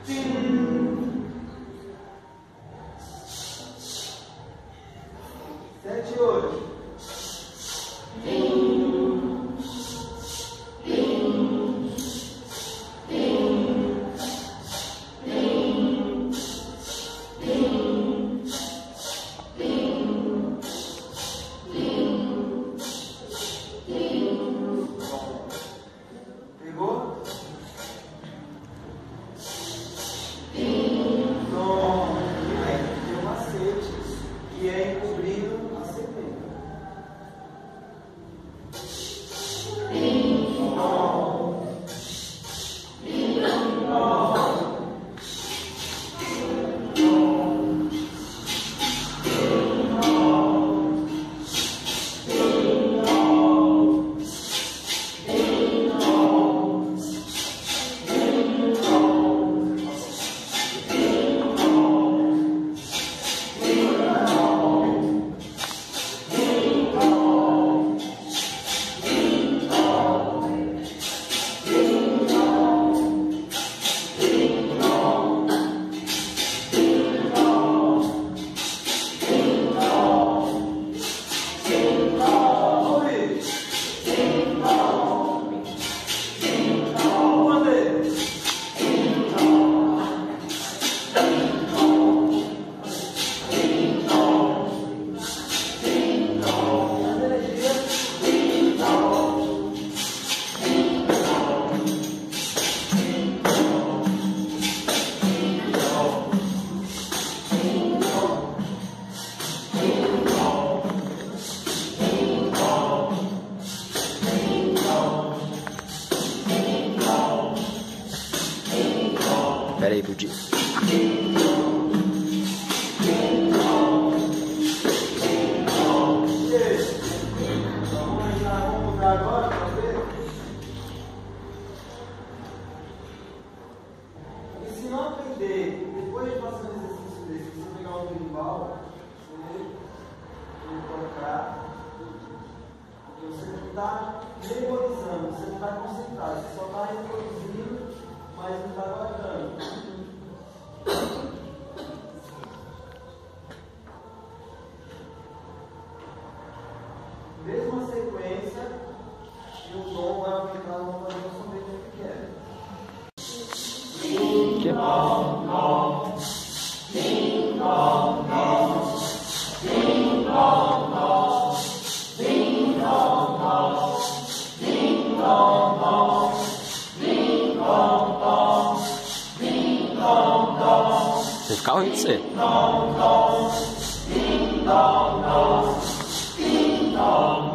Sete, oito. Pegou? Então, aí tem um macete que é encobrindo a semente. Pera aí, Budi. Vamos mudar agora para ver. E se não aprender, depois de fazer um exercício desse, você pegar o berimbau, você colocar, você não está memorizando, você não está concentrado, você só está reproduzindo, mas não está guardando. Mesma sequência, e o tom vai aumentar no fazer o som dele que quer. Você fica ruim de ser. Ding dong dong, ding dong dong.